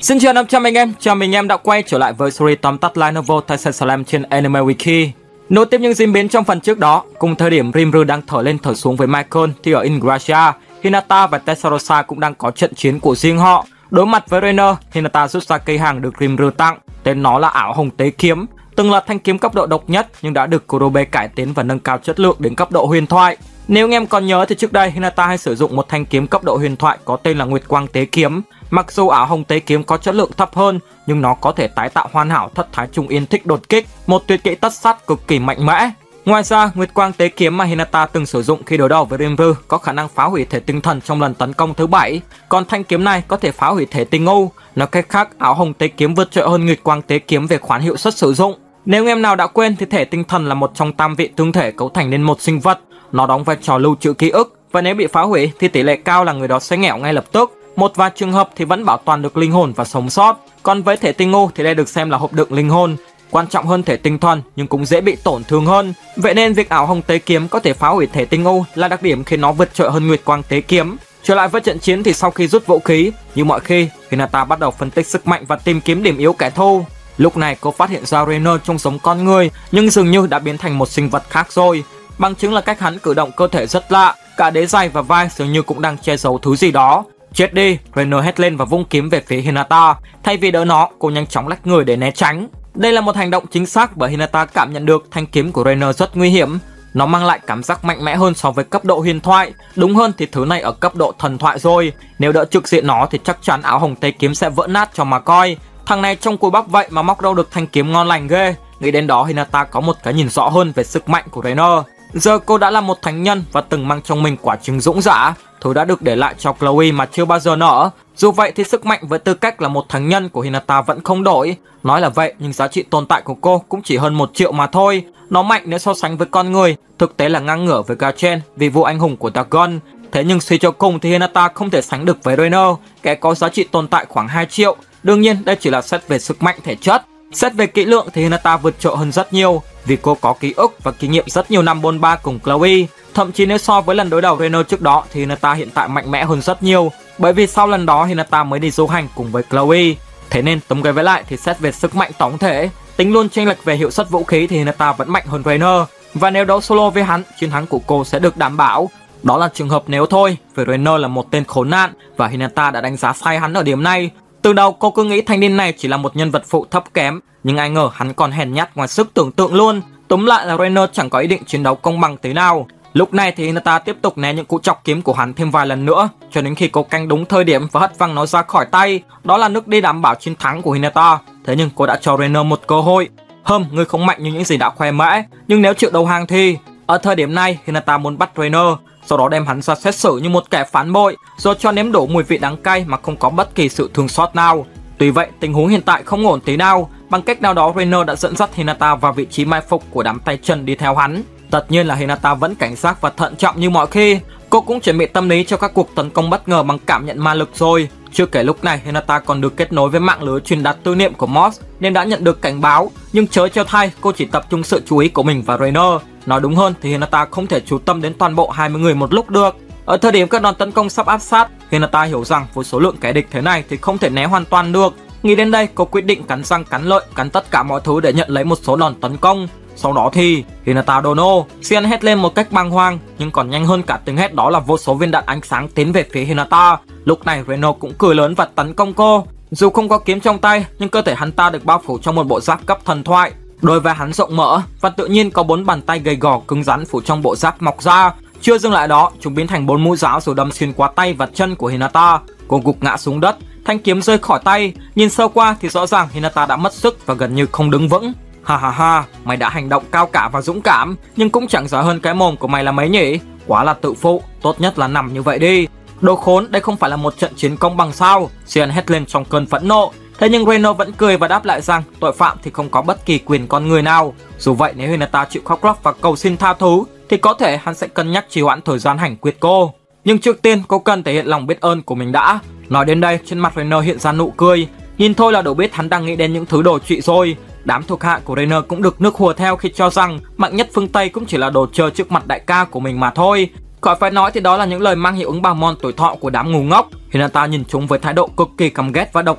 Xin chào 500 anh em, chào mừng anh em đã quay trở lại với series tóm tắt light novel Taisen Slam trên Anime Wiki. Nối tiếp những diễn biến trong phần trước đó, cùng thời điểm Rimuru đang thở lên thở xuống với Michael thì ở Ingrassia, Hinata và Testarossa cũng đang có trận chiến của riêng họ. Đối mặt với Rainer, Hinata rút ra cây hàng được Rimuru tặng, tên nó là ảo hồng tế kiếm, từng là thanh kiếm cấp độ độc nhất nhưng đã được Kurobe cải tiến và nâng cao chất lượng đến cấp độ huyền thoại. Nếu anh em còn nhớ thì trước đây Hinata hay sử dụng một thanh kiếm cấp độ huyền thoại có tên là Nguyệt Quang Tế Kiếm. Mặc dù ảo hồng tế kiếm có chất lượng thấp hơn nhưng nó có thể tái tạo hoàn hảo Thất Thái Trung Yên Thích đột kích, một tuyệt kỹ tất sát cực kỳ mạnh mẽ. Ngoài ra, Nguyệt Quang Tế Kiếm mà Hinata từng sử dụng khi đối đầu với Rimuru có khả năng phá hủy thể tinh thần trong lần tấn công thứ 7, còn thanh kiếm này có thể phá hủy thể tinh u. Nói cách khác, ảo hồng tế kiếm vượt trội hơn Nguyệt Quang Tế Kiếm về khoán hiệu suất sử dụng. Nếu anh em nào đã quên thì thể tinh thần là một trong tam vị tương thể cấu thành nên một sinh vật. Nó đóng vai trò lưu trữ ký ức và nếu bị phá hủy thì tỷ lệ cao là người đó sẽ nghèo ngay lập tức. Một vài trường hợp thì vẫn bảo toàn được linh hồn và sống sót. Còn với thể tinh u thì đây được xem là hộp đựng linh hồn, quan trọng hơn thể tinh thần nhưng cũng dễ bị tổn thương hơn. Vậy nên việc ảo hồng tế kiếm có thể phá hủy thể tinh u là đặc điểm khiến nó vượt trội hơn Nguyệt Quang Tế Kiếm. Trở lại với trận chiến thì sau khi rút vũ khí, như mọi khi, Hinata bắt đầu phân tích sức mạnh và tìm kiếm điểm yếu kẻ thù. Lúc này cô phát hiện ra Rainer trông giống con người nhưng dường như đã biến thành một sinh vật khác rồi. Bằng chứng là cách hắn cử động cơ thể rất lạ, cả đế giày và vai dường như cũng đang che giấu thứ gì đó. Chết đi, Rainer hét lên và vung kiếm về phía Hinata. Thay vì đỡ nó, cô nhanh chóng lách người để né tránh. Đây là một hành động chính xác bởi Hinata cảm nhận được thanh kiếm của Rainer rất nguy hiểm. Nó mang lại cảm giác mạnh mẽ hơn so với cấp độ huyền thoại. Đúng hơn thì thứ này ở cấp độ thần thoại rồi. Nếu đỡ trực diện nó thì chắc chắn áo hồng tế kiếm sẽ vỡ nát cho mà coi. Thằng này trông cùi bắp vậy mà móc đâu được thanh kiếm ngon lành ghê. Nghĩ đến đó, Hinata có một cái nhìn rõ hơn về sức mạnh của Rainer. Giờ cô đã là một thánh nhân và từng mang trong mình quả trứng dũng dã, thứ đã được để lại cho Chloe mà chưa bao giờ nở. Dù vậy thì sức mạnh với tư cách là một thánh nhân của Hinata vẫn không đổi. Nói là vậy nhưng giá trị tồn tại của cô cũng chỉ hơn 1 triệu mà thôi. Nó mạnh nếu so sánh với con người, thực tế là ngang ngửa với Gachen, vị vua anh hùng của Dagon. Thế nhưng suy cho cùng thì Hinata không thể sánh được với Rainer, kẻ có giá trị tồn tại khoảng 2 triệu. Đương nhiên đây chỉ là xét về sức mạnh thể chất. Xét về kỹ lượng thì Hinata vượt trội hơn rất nhiều, vì cô có ký ức và kinh nghiệm rất nhiều năm bôn ba cùng Chloe. Thậm chí nếu so với lần đối đầu Rainer trước đó thì Hinata hiện tại mạnh mẽ hơn rất nhiều, bởi vì sau lần đó Hinata mới đi du hành cùng với Chloe. Thế nên tóm gộp với lại thì xét về sức mạnh tổng thể, tính luôn chênh lệch về hiệu suất vũ khí thì Hinata vẫn mạnh hơn Rainer. Và nếu đấu solo với hắn, chiến thắng của cô sẽ được đảm bảo. Đó là trường hợp nếu thôi, vì Rainer là một tên khốn nạn và Hinata đã đánh giá sai hắn ở điểm này. Từ đầu cô cứ nghĩ thanh niên này chỉ là một nhân vật phụ thấp kém, nhưng ai ngờ hắn còn hèn nhát ngoài sức tưởng tượng luôn. Túm lại là Rainer chẳng có ý định chiến đấu công bằng thế nào. Lúc này thì Hinata tiếp tục né những cú chọc kiếm của hắn thêm vài lần nữa, cho đến khi cô canh đúng thời điểm và hất văng nó ra khỏi tay. Đó là nước đi đảm bảo chiến thắng của Hinata. Thế nhưng cô đã cho Rainer một cơ hội. Ngươi không mạnh như những gì đã khoe mẽ, nhưng nếu chịu đầu hàng thì... Ở thời điểm này, Hinata muốn bắt Rainer, sau đó đem hắn ra xét xử như một kẻ phản bội, rồi cho nếm đổ mùi vị đắng cay mà không có bất kỳ sự thương xót nào. Tuy vậy, tình huống hiện tại không ổn tí nào. Bằng cách nào đó, Rainer đã dẫn dắt Hinata vào vị trí mai phục của đám tay chân đi theo hắn. Tất nhiên là Hinata vẫn cảnh giác và thận trọng như mọi khi. Cô cũng chuẩn bị tâm lý cho các cuộc tấn công bất ngờ bằng cảm nhận ma lực rồi. Chưa kể lúc này, Hinata còn được kết nối với mạng lưới truyền đạt tư niệm của Moss nên đã nhận được cảnh báo. Nhưng chớ trêu thay, cô chỉ tập trung sự chú ý của mình và Rainer. Nói đúng hơn thì Hinata không thể chú tâm đến toàn bộ 20 người một lúc được. Ở thời điểm các đòn tấn công sắp áp sát, Hinata hiểu rằng với số lượng kẻ địch thế này thì không thể né hoàn toàn được. Nghĩ đến đây, cô quyết định cắn răng cắn lợi, cắn tất cả mọi thứ để nhận lấy một số đòn tấn công. Sau đó thì Hinata Dono, Xian hét lên một cách bàng hoàng, nhưng còn nhanh hơn cả tiếng hét đó là vô số viên đạn ánh sáng tiến về phía Hinata. Lúc này Reno cũng cười lớn và tấn công cô. Dù không có kiếm trong tay, nhưng cơ thể hắn ta được bao phủ trong một bộ giáp cấp thần thoại. Đôi vai hắn rộng mở và tự nhiên có 4 bàn tay gầy gò cứng rắn phủ trong bộ giáp mọc ra. Chưa dừng lại đó, chúng biến thành 4 mũi giáo rồi đâm xuyên qua tay và chân của Hinata. Cô gục ngã xuống đất, thanh kiếm rơi khỏi tay. Nhìn sơ qua thì rõ ràng Hinata đã mất sức và gần như không đứng vững. Ha, mày đã hành động cao cả và dũng cảm, nhưng cũng chẳng giỏi hơn cái mồm của mày là mấy nhỉ? Quá là tự phụ, tốt nhất là nằm như vậy đi. Đồ khốn, đây không phải là một trận chiến công bằng sao? Xian hét lên trong cơn phẫn nộ. Thế nhưng Rainer vẫn cười và đáp lại rằng tội phạm thì không có bất kỳ quyền con người nào. Dù vậy nếu Hinata chịu khóc lóc và cầu xin tha thứ thì có thể hắn sẽ cân nhắc trì hoãn thời gian hành quyết cô. Nhưng trước tiên cô cần thể hiện lòng biết ơn của mình đã. Nói đến đây trên mặt Rainer hiện ra nụ cười. Nhìn thôi là đủ biết hắn đang nghĩ đến những thứ đồ trụy rồi. Đám thuộc hạ của Rainer cũng được nước hùa theo khi cho rằng mạnh nhất phương Tây cũng chỉ là đồ chơi trước mặt đại ca của mình mà thôi. Khỏi phải nói thì đó là những lời mang hiệu ứng bào mòn tuổi thọ của đám ngu ngốc. Hinata nhìn chúng với thái độ cực kỳ căm ghét và độc ác.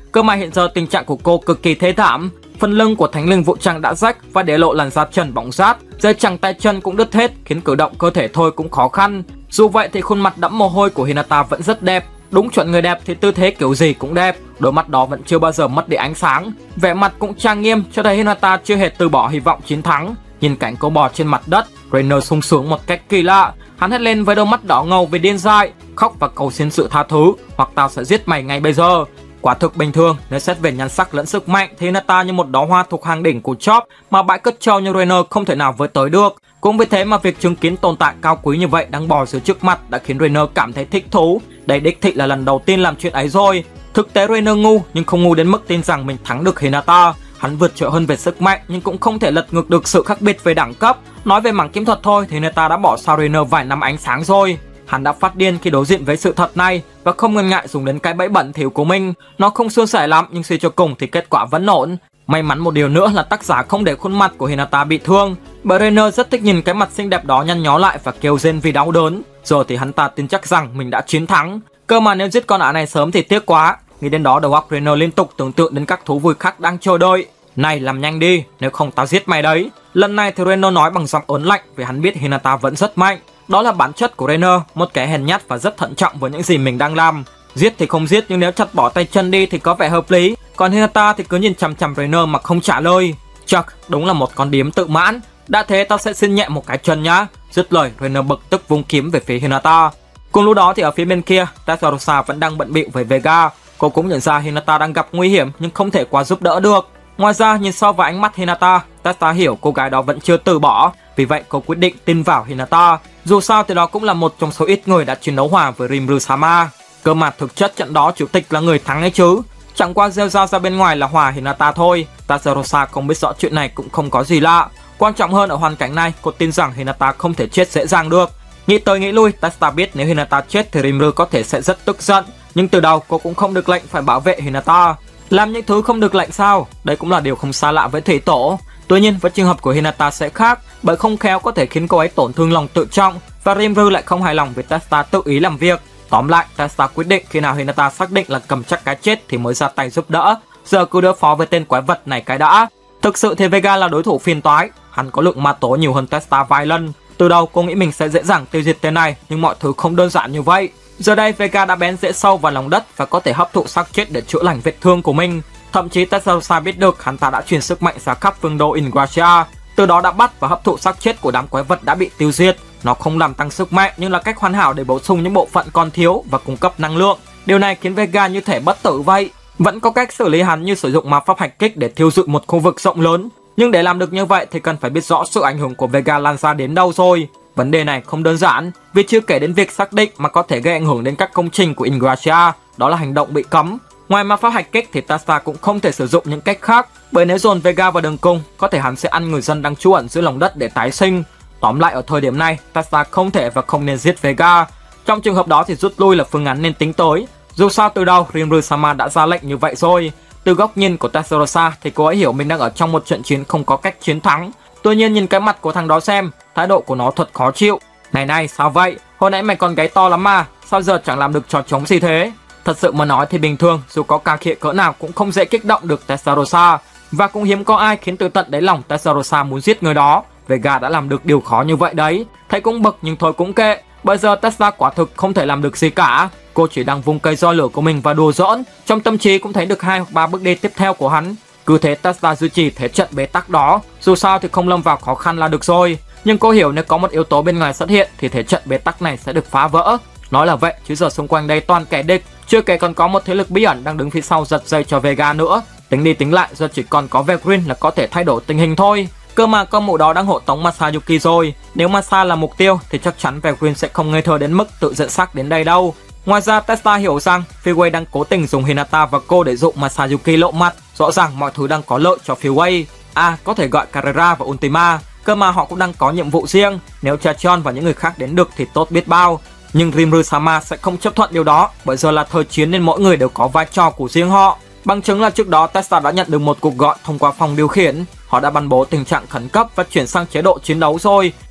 Cơ mà hiện giờ tình trạng của cô cực kỳ thê thảm. Phần lưng của thánh linh vũ trang đã rách và để lộ làn da trần bóng rát, dây chằng tay chân cũng đứt hết, khiến cử động cơ thể thôi cũng khó khăn. Dù vậy thì khuôn mặt đẫm mồ hôi của Hinata vẫn rất đẹp. Đúng chuẩn người đẹp thì tư thế kiểu gì cũng đẹp, đôi mắt đó vẫn chưa bao giờ mất đi ánh sáng. Vẻ mặt cũng trang nghiêm cho thấy Hinata chưa hề từ bỏ hy vọng chiến thắng. Nhìn cảnh cô bò trên mặt đất, Reiner sung sướng một cách kỳ lạ. Hắn hét lên với đôi mắt đỏ ngầu vì điên dại, khóc và cầu xin sự tha thứ, hoặc tao sẽ giết mày ngay bây giờ. Quả thực bình thường, nếu xét về nhan sắc lẫn sức mạnh thì Hinata như một đóa hoa thuộc hàng đỉnh của Chop mà bãi cất trâu như Reiner không thể nào với tới được. Cũng vì thế mà việc chứng kiến tồn tại cao quý như vậy đang bò dưới trước mặt đã khiến Reiner cảm thấy thích thú. Đây đích thị là lần đầu tiên làm chuyện ấy rồi. Thực tế Reiner ngu nhưng không ngu đến mức tin rằng mình thắng được Hinata. Hắn vượt trội hơn về sức mạnh nhưng cũng không thể lật ngược được sự khác biệt về đẳng cấp. Nói về mảng kiếm thuật thôi thì Hinata đã bỏ xa Reiner vài năm ánh sáng rồi. Hắn đã phát điên khi đối diện với sự thật này và không ngần ngại dùng đến cái bẫy bẩn thỉu của mình. Nó không suôn sẻ lắm nhưng suy cho cùng thì kết quả vẫn ổn. May mắn một điều nữa là tác giả không để khuôn mặt của Hinata bị thương, bởi Reiner rất thích nhìn cái mặt xinh đẹp đó nhăn nhó lại và kêu rên vì đau đớn. Giờ thì hắn ta tin chắc rằng mình đã chiến thắng. Cơ mà nếu giết con ả này sớm thì tiếc quá. Nghĩ đến đó đầu óc Reiner liên tục tưởng tượng đến các thú vui khác đang chờ đợi. Này làm nhanh đi, nếu không tao giết mày đấy. Lần này thì Reiner nói bằng giọng ớn lạnh vì hắn biết Hinata vẫn rất mạnh. Đó là bản chất của Reiner, một kẻ hèn nhát và rất thận trọng với những gì mình đang làm. Giết thì không giết nhưng nếu chặt bỏ tay chân đi thì có vẻ hợp lý. Còn Hinata thì cứ nhìn chằm chằm Reiner mà không trả lời. Chắc đúng là một con điếm tự mãn. Đã thế tao sẽ xin nhẹ một cái chân nhá. Dứt lời, Reiner bực tức vung kiếm về phía Hinata. Cùng lúc đó thì ở phía bên kia, Testarossa vẫn đang bận bịu với Vega. Cô cũng nhận ra Hinata đang gặp nguy hiểm nhưng không thể qua giúp đỡ được. Ngoài ra nhìn sâu vào ánh mắt Hinata, Testa hiểu cô gái đó vẫn chưa từ bỏ. Vì vậy cô quyết định tin vào Hinata. Dù sao thì đó cũng là một trong số ít người đã chiến đấu hòa với Rimuru-sama. Cơ mà thực chất trận đó chủ tịch là người thắng ấy chứ. Chẳng qua rêu ra bên ngoài là hòa Hinata thôi. Testarossa không biết rõ chuyện này cũng không có gì lạ. Quan trọng hơn ở hoàn cảnh này, cô tin rằng Hinata không thể chết dễ dàng được. Nghĩ tới nghĩ lui, Testa biết nếu Hinata chết thì Rimuru có thể sẽ rất tức giận. Nhưng từ đầu cô cũng không được lệnh phải bảo vệ Hinata. Làm những thứ không được lệnh sao? Đây cũng là điều không xa lạ với thủy tổ. Tuy nhiên với trường hợp của Hinata sẽ khác, bởi không khéo có thể khiến cô ấy tổn thương lòng tự trọng và Rimuru lại không hài lòng vì Testa tự ý làm việc. Tóm lại, Testa quyết định khi nào Hinata xác định là cầm chắc cái chết thì mới ra tay giúp đỡ. Giờ cứ đối phó với tên quái vật này cái đã. Thực sự thì Vega là đối thủ phiền toái. Hắn có lượng ma tố nhiều hơn Testa vài lần. Từ đầu cô nghĩ mình sẽ dễ dàng tiêu diệt tên này, nhưng mọi thứ không đơn giản như vậy. Giờ đây Vega đã bén rễ sâu vào lòng đất và có thể hấp thụ xác chết để chữa lành vết thương của mình. Thậm chí Testarossa biết được hắn ta đã truyền sức mạnh ra khắp vương đô Ingracia, từ đó đã bắt và hấp thụ xác chết của đám quái vật đã bị tiêu diệt. Nó không làm tăng sức mạnh nhưng là cách hoàn hảo để bổ sung những bộ phận còn thiếu và cung cấp năng lượng. Điều này khiến Vega như thể bất tử vậy. Vẫn có cách xử lý hắn như sử dụng ma pháp hạch kích để thiêu dụi một khu vực rộng lớn. Nhưng để làm được như vậy thì cần phải biết rõ sự ảnh hưởng của Vega lan ra đến đâu rồi. Vấn đề này không đơn giản, vì chưa kể đến việc xác định mà có thể gây ảnh hưởng đến các công trình của Ingracia, đó là hành động bị cấm. Ngoài ma pháp hạch kích thì Testa cũng không thể sử dụng những cách khác, bởi nếu dồn Vega vào đường cùng, có thể hắn sẽ ăn người dân đang trú ẩn dưới lòng đất để tái sinh. Tóm lại ở thời điểm này, Testa không thể và không nên giết Vega. Trong trường hợp đó thì rút lui là phương án nên tính tới. Dù sao từ đầu Rimuru-sama đã ra lệnh như vậy rồi. Từ góc nhìn của Testarossa thì cô ấy hiểu mình đang ở trong một trận chiến không có cách chiến thắng. Tuy nhiên nhìn cái mặt của thằng đó xem, thái độ của nó thật khó chịu. Này sao vậy? Hồi nãy mày còn gáy to lắm mà, sao giờ chẳng làm được trò trống gì thế? Thật sự mà nói thì bình thường, dù có cà khịa cỡ nào cũng không dễ kích động được Testarossa. Và cũng hiếm có ai khiến từ tận đáy lòng Testarossa muốn giết người đó. Vega đã làm được điều khó như vậy đấy. Thấy cũng bực nhưng thôi cũng kệ. Bây giờ Testa quả thực không thể làm được gì cả. Cô chỉ đang vung cây roi lửa của mình và đùa giỡn. Trong tâm trí cũng thấy được 2 hoặc 3 bước đi tiếp theo của hắn. Cứ thế Testa duy trì thế trận bế tắc đó. Dù sao thì không lâm vào khó khăn là được rồi. Nhưng cô hiểu nếu có một yếu tố bên ngoài xuất hiện thì thế trận bế tắc này sẽ được phá vỡ. Nói là vậy chứ giờ xung quanh đây toàn kẻ địch. Chưa kể còn có một thế lực bí ẩn đang đứng phía sau giật dây cho Vega nữa. Tính đi tính lại giờ chỉ còn có Velgrin là có thể thay đổi tình hình thôi. Cơ mà con mụ đó đang hộ tống Masayuki rồi. Nếu Masa là mục tiêu thì chắc chắn Velgrin sẽ không ngây thơ đến mức tự dẫn xác đến đây đâu. Ngoài ra Testa hiểu rằng Freeway đang cố tình dùng Hinata và cô để dụ Masayuki lộ mặt. Rõ ràng mọi thứ đang có lợi cho Freeway. Có thể gọi Carrera và Ultima. Cơ mà họ cũng đang có nhiệm vụ riêng. Nếu Chachion và những người khác đến được thì tốt biết bao. Nhưng Rimuru-sama sẽ không chấp thuận điều đó, bởi giờ là thời chiến nên mỗi người đều có vai trò của riêng họ. Bằng chứng là trước đó Testa đã nhận được một cuộc gọi thông qua phòng điều khiển. Họ đã ban bố tình trạng khẩn cấp và chuyển sang chế độ chiến đấu rồi.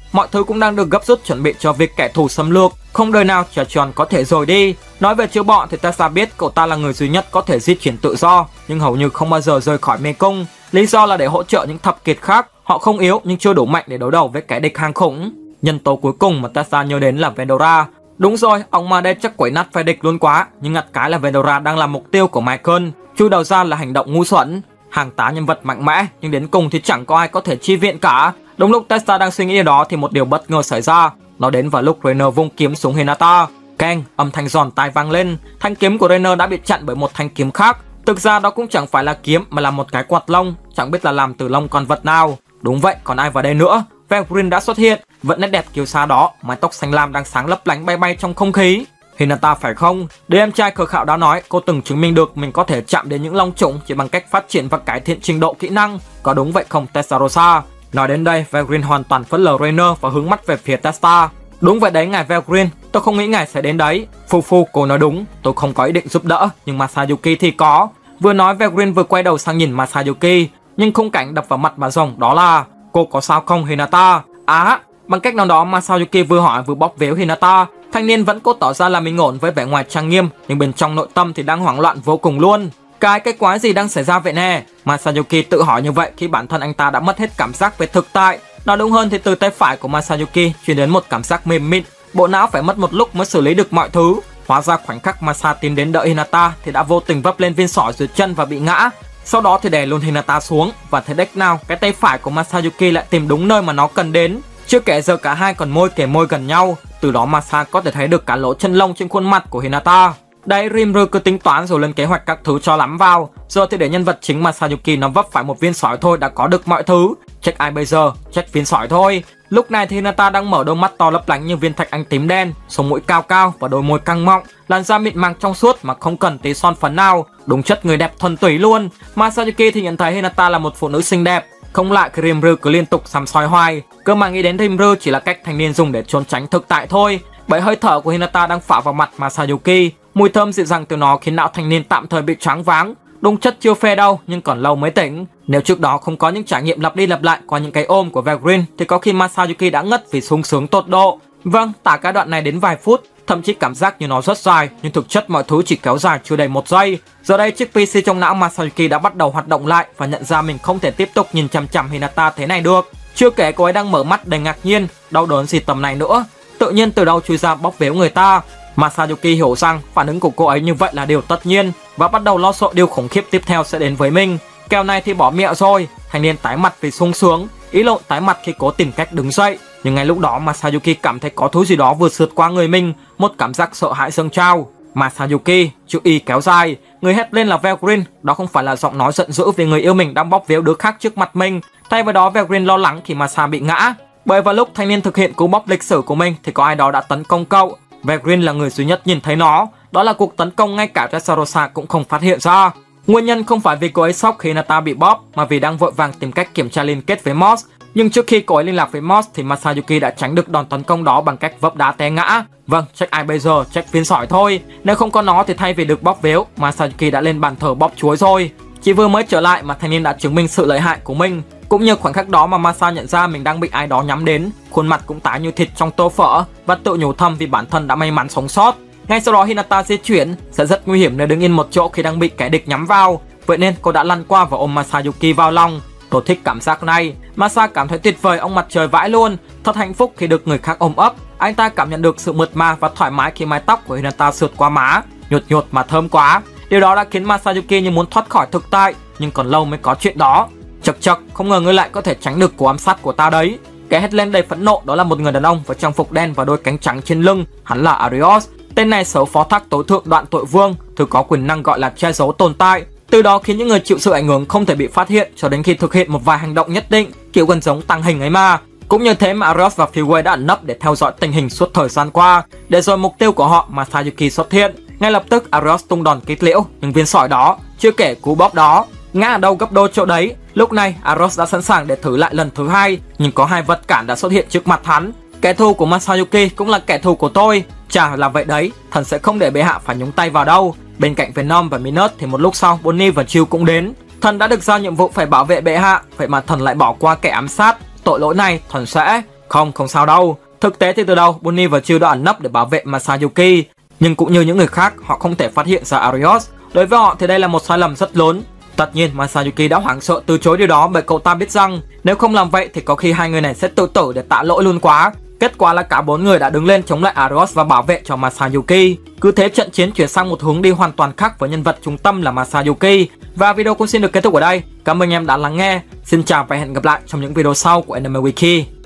mọi thứ cũng đang được gấp rút chuẩn bị cho việc kẻ thù xâm lược không đời nào trở tròn có thể rời đi. Nói về chữ bọ thì Tessa biết cậu ta là người duy nhất có thể di chuyển tự do, nhưng hầu như không bao giờ rời khỏi mê cung. Lý do là để hỗ trợ những thập kiệt khác. Họ không yếu nhưng chưa đủ mạnh để đối đầu với kẻ địch hàng khủng. Nhân tố cuối cùng mà Tessa nhớ đến là Vendora. Đúng rồi, ông ma đây chắc quẩy nát phe địch luôn quá, nhưng ngặt cái là Vendora đang là mục tiêu của Michael. Chui đầu ra là hành động ngu xuẩn. Hàng tá nhân vật mạnh mẽ nhưng đến cùng thì chẳng có ai có thể chi viện cả. Đúng lúc Tessa đang suy nghĩ điều đó thì một điều bất ngờ xảy ra. Nó đến vào lúc Rainer vung kiếm xuống Hinata. Keng, âm thanh giòn tai vang lên. Thanh kiếm của Rainer đã bị chặn bởi một thanh kiếm khác. Thực ra đó cũng chẳng phải là kiếm mà là một cái quạt lông, chẳng biết là làm từ lông con vật nào. Đúng vậy, còn ai vào đây nữa? Velgrin đã xuất hiện, vẫn nét đẹp kiêu sa đó, mái tóc xanh lam đang sáng lấp lánh bay bay trong không khí. Hinata phải không? Đứa em trai khờ khạo đã nói cô từng chứng minh được mình có thể chạm đến những long trùng chỉ bằng cách phát triển và cải thiện trình độ kỹ năng. Có đúng vậy không Tessarossa? Nói đến đây, Velgrin hoàn toàn phớt lờ Rainer và hướng mắt về phía Tessa. Đúng vậy đấy ngài Velgrin, tôi không nghĩ ngài sẽ đến đấy. Phu, cô nói đúng, tôi không có ý định giúp đỡ, nhưng Masayuki thì có. Vừa nói Velgrin vừa quay đầu sang nhìn Masayuki, nhưng khung cảnh đập vào mặt bà rồng đó là: cô có sao không Hinata? Bằng cách nào đó Masayuki vừa hỏi vừa bóp véo Hinata. Thanh niên vẫn cố tỏ ra là mình ổn với vẻ ngoài trang nghiêm, nhưng bên trong nội tâm thì đang hoảng loạn vô cùng luôn. Cái quái gì đang xảy ra vậy nè? Masayuki tự hỏi như vậy khi bản thân anh ta đã mất hết cảm giác về thực tại. Nói đúng hơn thì từ tay phải của Masayuki truyền đến một cảm giác mềm mịn, bộ não phải mất một lúc mới xử lý được mọi thứ. Hóa ra khoảnh khắc Masa tiến đến đỡ Hinata thì đã vô tình vấp lên viên sỏi dưới chân và bị ngã. Sau đó thì đè luôn Hinata xuống, và thế đếch nào cái tay phải của Masayuki lại tìm đúng nơi mà nó cần đến. Chưa kể giờ cả hai còn môi kề môi gần nhau, từ đó Masa có thể thấy được cả lỗ chân lông trên khuôn mặt của Hinata. Đấy, Rimuru cứ tính toán rồi lên kế hoạch các thứ cho lắm vào. Giờ thì để nhân vật chính Masayuki nó vấp phải một viên sỏi thôi đã có được mọi thứ. Trách ai bây giờ? Trách viên sỏi thôi. Lúc này thì Hinata đang mở đôi mắt to lấp lánh như viên thạch anh tím đen, sống mũi cao cao và đôi môi căng mọng, làn da mịn màng trong suốt mà không cần tí son phấn nào, đúng chất người đẹp thuần túy luôn. Masayuki thì nhận thấy Hinata là một phụ nữ xinh đẹp, không lại cái Rimuru cứ liên tục săm soi hoài, cơ mà nghĩ đến Rimuru chỉ là cách thanh niên dùng để trốn tránh thực tại thôi. Bởi hơi thở của Hinata đang phả vào mặt Masayuki, mùi thơm dịu dàng từ nó khiến não thanh niên tạm thời bị choáng váng. Đúng chất chưa phê đâu, nhưng còn lâu mới tỉnh. Nếu trước đó không có những trải nghiệm lặp đi lặp lại qua những cái ôm của Velgrin thì có khi Masayuki đã ngất vì sung sướng tột độ. Vâng, tả cái đoạn này đến vài phút, thậm chí cảm giác như nó rất dài, nhưng thực chất mọi thứ chỉ kéo dài chưa đầy 1 giây. Giờ đây chiếc PC trong não Masayuki đã bắt đầu hoạt động lại và nhận ra mình không thể tiếp tục nhìn chằm chằm Hinata thế này được. Chưa kể cô ấy đang mở mắt đầy ngạc nhiên, đau đớn gì tầm này nữa. Tự nhiên từ đâu chui ra bóc véo người ta. Masayuki hiểu rằng phản ứng của cô ấy như vậy là điều tất nhiên và bắt đầu lo sợ điều khủng khiếp tiếp theo sẽ đến với mình. Kèo này thì bỏ mẹo rồi. Thanh niên tái mặt vì sung sướng, ý lộn tái mặt khi cố tìm cách đứng dậy. Nhưng ngay lúc đó Masayuki cảm thấy có thứ gì đó vừa sượt qua người mình, một cảm giác sợ hãi dâng trào. Masayuki, chữ Y kéo dài, người hét lên là Velgrin. Đó không phải là giọng nói giận dữ vì người yêu mình đang bóp véo đứa khác trước mặt mình. Thay vào đó Velgrin lo lắng khi Masa bị ngã. Bởi vào lúc thanh niên thực hiện cú bóp lịch sử của mình thì có ai đó đã tấn công cậu. Velgrin là người duy nhất nhìn thấy nó. Đó là cuộc tấn công ngay cả Tessarossa cũng không phát hiện ra. Nguyên nhân không phải vì cô ấy sốc khi Hinata bị bóp, mà vì đang vội vàng tìm cách kiểm tra liên kết với Moss. Nhưng trước khi cô ấy liên lạc với Moss thì Masayuki đã tránh được đòn tấn công đó bằng cách vấp đá té ngã. Vâng, trách ai bây giờ? Trách viên sỏi thôi. Nếu không có nó thì thay vì được bóp véo, Masayuki đã lên bàn thờ bóp chuối rồi. Chỉ vừa mới trở lại mà thanh niên đã chứng minh sự lợi hại của mình. Cũng như khoảnh khắc đó mà Masa nhận ra mình đang bị ai đó nhắm đến, khuôn mặt cũng tái như thịt trong tô phở và tự nhủ thầm vì bản thân đã may mắn sống sót. Ngay sau đó Hinata di chuyển, sẽ rất nguy hiểm nếu đứng yên một chỗ khi đang bị kẻ địch nhắm vào. Vậy nên cô đã lăn qua và ôm Masayuki vào lòng. Tôi thích cảm giác này. Masa cảm thấy tuyệt vời, ông mặt trời vãi luôn. Thật hạnh phúc khi được người khác ôm ấp. Anh ta cảm nhận được sự mượt mà và thoải mái khi mái tóc của Hinata sượt qua má. Nhột mà thơm quá. Điều đó đã khiến Masayuki như muốn thoát khỏi thực tại, nhưng còn lâu mới có chuyện đó. Chật, không ngờ ngươi lại có thể tránh được cú ám sát của ta đấy. Kẻ hét lên đầy phẫn nộ đó là một người đàn ông với trang phục đen và đôi cánh trắng trên lưng. Hắn là Arios. Tên này sở phó thác tối thượng Đoạn Tội Vương, thứ có quyền năng gọi là che giấu tồn tại. Từ đó khiến những người chịu sự ảnh hưởng không thể bị phát hiện cho đến khi thực hiện một vài hành động nhất định, kiểu gần giống tăng hình ấy mà. Cũng như thế mà Arios và Fugue đã ẩn nấp để theo dõi tình hình suốt thời gian qua, để rồi mục tiêu của họ Masayuki xuất hiện. Ngay lập tức Arios tung đòn kết liễu, nhưng viên sỏi đó, chưa kể cú bóp đó, ngã ở đâu gấp đôi chỗ đấy. Lúc này Arios đã sẵn sàng để thử lại lần thứ hai, nhưng có hai vật cản đã xuất hiện trước mặt hắn. Kẻ thù của Masayuki cũng là kẻ thù của tôi. Chả là vậy đấy, thần sẽ không để bệ hạ phải nhúng tay vào đâu. Bên cạnh Venom và Minus thì một lúc sau Bonnie và Jill cũng đến. Thần đã được giao nhiệm vụ phải bảo vệ bệ hạ, vậy mà thần lại bỏ qua kẻ ám sát. Tội lỗi này thần sẽ... Không sao đâu. Thực tế thì từ đầu Bonnie và Jill đã ẩn nấp để bảo vệ Masayuki, nhưng cũng như những người khác, họ không thể phát hiện ra Arios. Đối với họ thì đây là một sai lầm rất lớn. Tất nhiên Masayuki đã hoảng sợ từ chối điều đó, bởi cậu ta biết rằng nếu không làm vậy thì có khi hai người này sẽ tự tử để tạ lỗi luôn quá. Kết quả là cả 4 người đã đứng lên chống lại Arios và bảo vệ cho Masayuki. Cứ thế trận chiến chuyển sang một hướng đi hoàn toàn khác với nhân vật trung tâm là Masayuki. Và video cũng xin được kết thúc ở đây. Cảm ơn anh em đã lắng nghe. Xin chào và hẹn gặp lại trong những video sau của Anime Wiki.